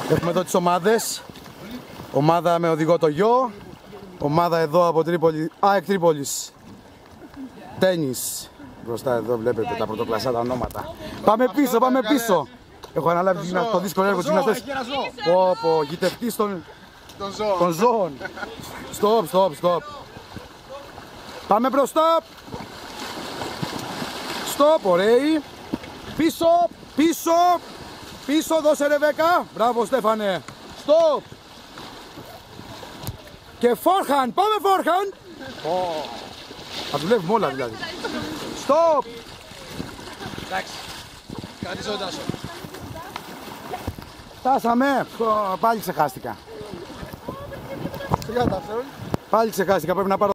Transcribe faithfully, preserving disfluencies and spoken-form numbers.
Έχουμε εδώ τις ομάδες. Ομάδα με οδηγό το γιο. Ομάδα εδώ από Τρίπολη, ΑΕΚ Τρίπολης. Τένις. Μπροστά εδώ βλέπετε τα πρωτοκλασσά τα ονόματα. Πάμε πίσω, πάμε πίσω. Έχω αναλάβει το δύσκολο έργο της γυμναστές. Πω πω, γητευτής των ζώων. Στοπ, στοπ, στοπ. Πάμε μπροστά. Στοπ, ωραίοι. Πίσω, πίσω. Πίσω, δώσε Ρεβέκα. Μπράβο Στέφανε. Στοπ. Και φόρχαν, πάμε φόρχαν. Oh. Θα δουλεύουμε όλα δηλαδή. Στοπ. Εντάξει. Κάτι ζώντα σου. Φτάσαμε. Πάλι ξεχάστηκα. Πάλι ξεχάστηκα, πρέπει να πάρω